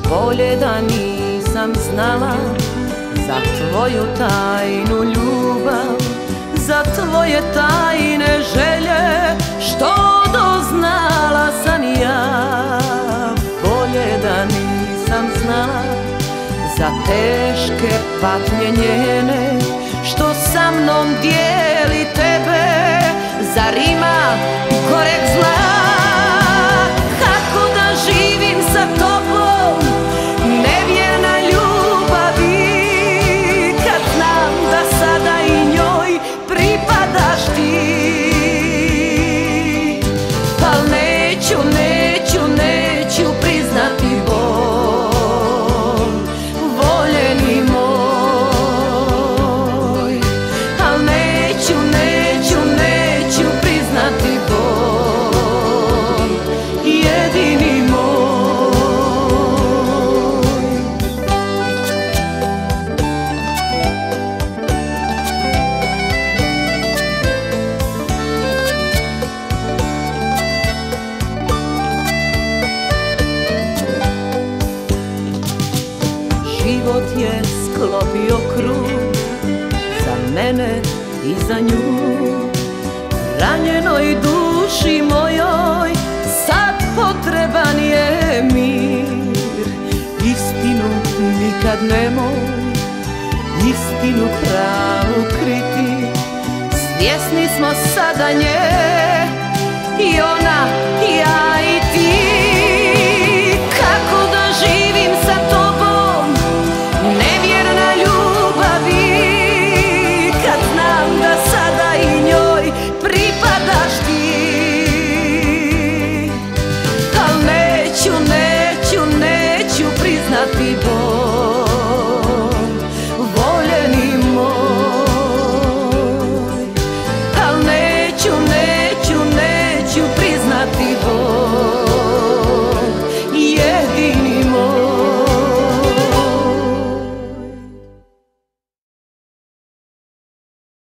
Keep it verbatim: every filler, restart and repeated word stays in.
bolje da nisam znala za tvoju tajnu ljubav, za tvoje tajne želje, što doznala sam ja. Bolje da nisam znala za teške patnje njene, što sa mnom dijeli tebe. Zar ima goreg zla? Kako da živim sa tobom, nevjerna ljubavi, kad znam da sada i njoj pripadaš ti. Al neću, neću, neću priznati bol, voljeni moj. Al neću, neću, neću priznati bol, jedini moj. Život je sklopio krug za mene i za nju. Ranjenoj duši mojoj sad potreban je mir. Istinu nikad nemoj, istinu pravu kriti. Svjesni smo sada nje i ona